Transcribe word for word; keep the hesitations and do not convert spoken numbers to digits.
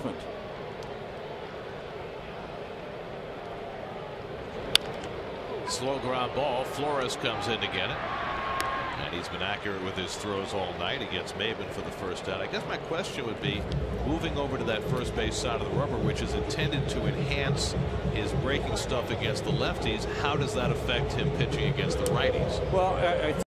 replacement. Slow ground ball. Flores comes in to get it. And he's been accurate with his throws all night. He gets Maybin for the first out. I guess my question would be, moving over to that first base side of the rubber, which is intended to enhance his breaking stuff against the lefties, how does that affect him pitching against the righties? Well, I, I